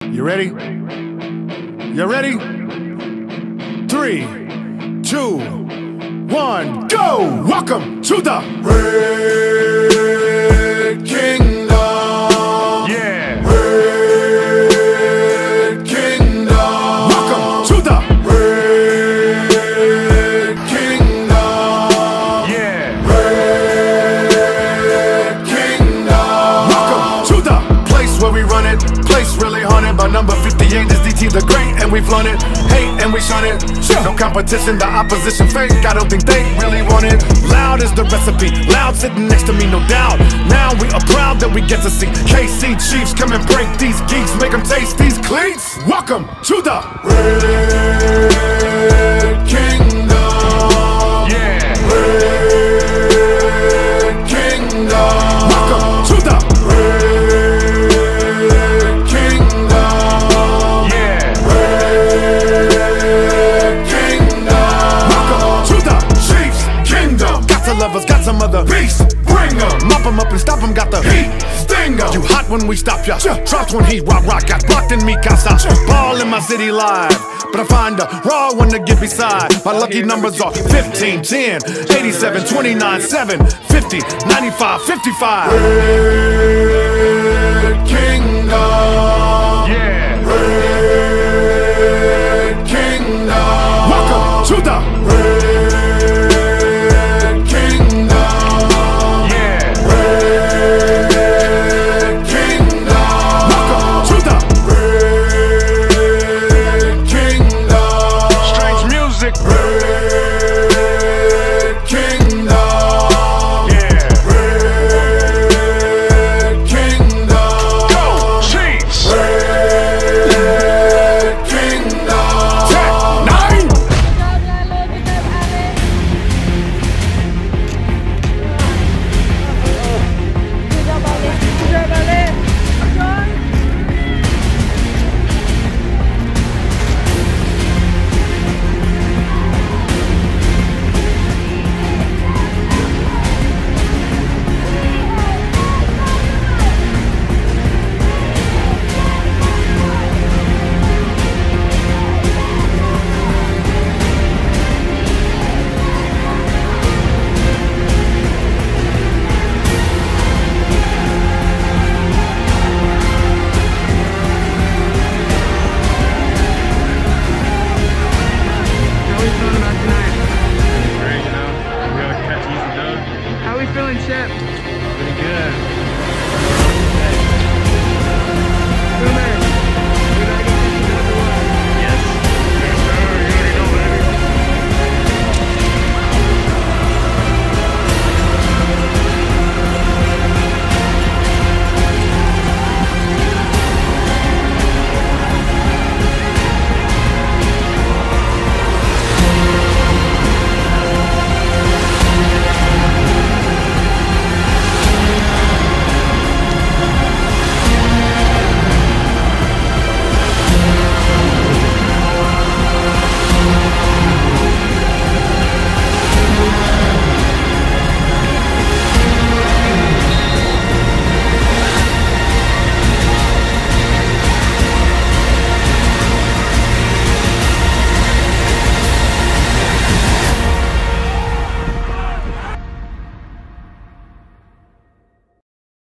You ready? You ready? 3, 2, 1, go! Welcome to the Red Kingdom. Yeah. Red Kingdom. Welcome to the Red Kingdom. Yeah. Red Kingdom. Welcome to the place where we run it. Place really haunted by number 58 is DT the Great, and we flown it. Hate and we shun it. No competition, the opposition fake. I don't think they really want it. Loud is the recipe. Loud sitting next to me, no doubt. Now we are proud that we get to see KC Chiefs come and break these geeks, make them taste these cleats. Welcome to the Red Kingdom. Yeah. Red Kingdom. Welcome to the Red Kingdom. Yeah. Red Kingdom. Welcome to the Chiefs Kingdom. Got some lovers, got some other beasts. Bring 'em, mop 'em up and stop 'em. Got the heat, sting 'em. You hot when we stop ya. Dropped when he rock. Got blocked in me casa. Ball in my city live, but I find a raw one to get beside. My lucky numbers are 15, 10, 87, 29, 7, 50, 95, 55. Red Kingdom. Yeah. Red Kingdom. Welcome to the Red Kingdom. Yeah. Red Kingdom. Welcome to the Red Kingdom. Strange music. Red Kingdom. Yeah. Red Kingdom. Go Chiefs. Red Kingdom. 10, 9. How we feeling, Chip?